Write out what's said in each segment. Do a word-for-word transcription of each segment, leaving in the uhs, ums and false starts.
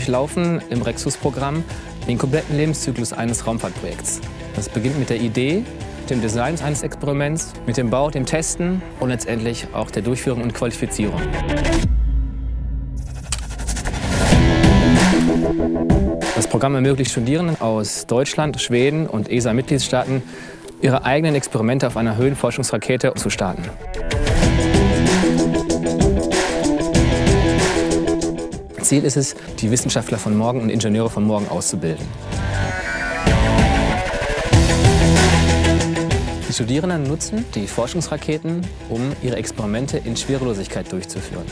durchlaufen im Rexus-Programm den kompletten Lebenszyklus eines Raumfahrtprojekts. Das beginnt mit der Idee, dem Design eines Experiments, mit dem Bau, dem Testen und letztendlich auch der Durchführung und Qualifizierung. Das Programm ermöglicht Studierenden aus Deutschland, Schweden und E S A-Mitgliedstaaten, ihre eigenen Experimente auf einer Höhenforschungsrakete zu starten. Ziel ist es, die Wissenschaftler von morgen und Ingenieure von morgen auszubilden. Die Studierenden nutzen die Forschungsraketen, um ihre Experimente in Schwerelosigkeit durchzuführen.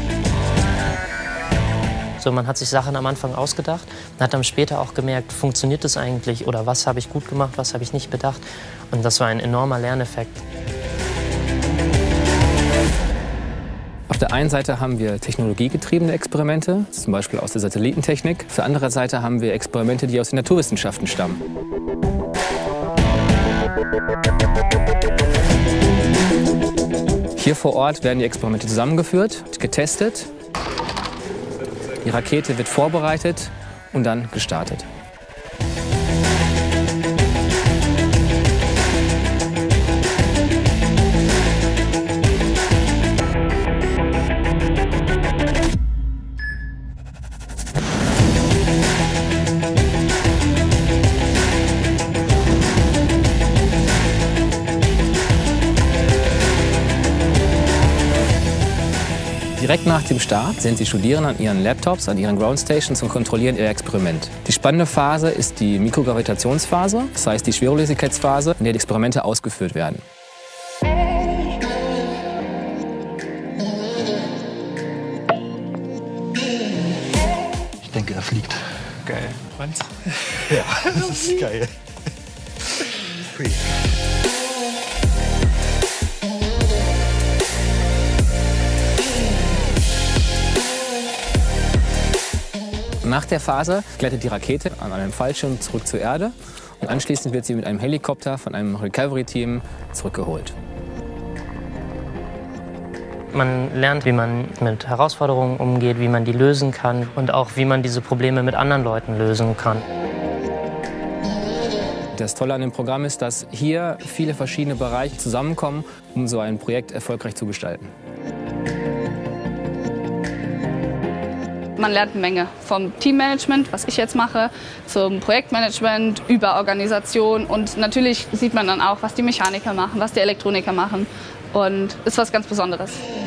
So, man hat sich Sachen am Anfang ausgedacht, hat dann später auch gemerkt, funktioniert das eigentlich oder was habe ich gut gemacht, was habe ich nicht bedacht. Und das war ein enormer Lerneffekt. Auf der einen Seite haben wir technologiegetriebene Experimente, zum Beispiel aus der Satellitentechnik. Auf der anderen Seite haben wir Experimente, die aus den Naturwissenschaften stammen. Hier vor Ort werden die Experimente zusammengeführt, getestet. Die Rakete wird vorbereitet und dann gestartet. Direkt nach dem Start sind die Studierenden an ihren Laptops, an ihren Groundstations und kontrollieren ihr Experiment. Die spannende Phase ist die Mikrogravitationsphase, das heißt die Schwerelosigkeitsphase, in der die Experimente ausgeführt werden. Ich denke, er fliegt. Geil. Meinst du? Ja, das ist geil. Hui. Nach der Phase gleitet die Rakete an einem Fallschirm zurück zur Erde und anschließend wird sie mit einem Helikopter von einem Recovery-Team zurückgeholt. Man lernt, wie man mit Herausforderungen umgeht, wie man die lösen kann und auch wie man diese Probleme mit anderen Leuten lösen kann. Das Tolle an dem Programm ist, dass hier viele verschiedene Bereiche zusammenkommen, um so ein Projekt erfolgreich zu gestalten. Man lernt eine Menge vom Teammanagement, was ich jetzt mache, zum Projektmanagement, über Organisation und natürlich sieht man dann auch, was die Mechaniker machen, was die Elektroniker machen und ist was ganz Besonderes.